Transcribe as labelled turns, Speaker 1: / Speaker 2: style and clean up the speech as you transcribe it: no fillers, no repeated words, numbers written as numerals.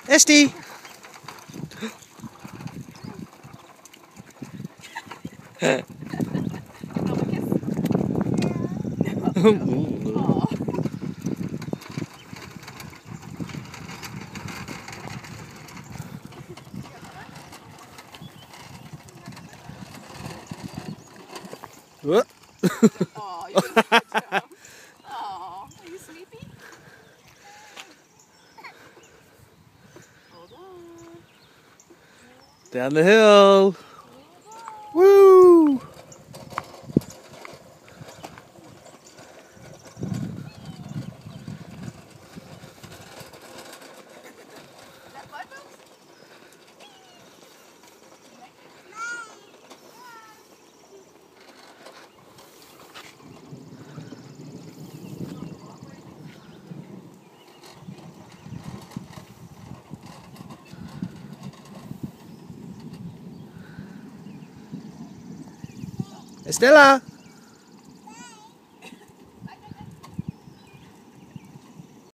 Speaker 1: Este! What?
Speaker 2: Aw, you did a good job. Aw, are you sleepy? Hold on.
Speaker 1: Down the hill. Woo!
Speaker 2: That butt moves?
Speaker 1: Estela!